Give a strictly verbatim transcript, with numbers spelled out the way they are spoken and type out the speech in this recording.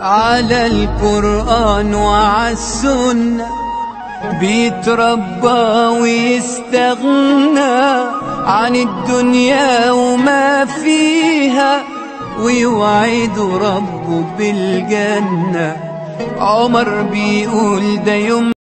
على القرآن وعالسنة بيتربى ويستغنى عن الدنيا وما فيها، ويوعد ربه بالجنة. عمر بيقول ده يوم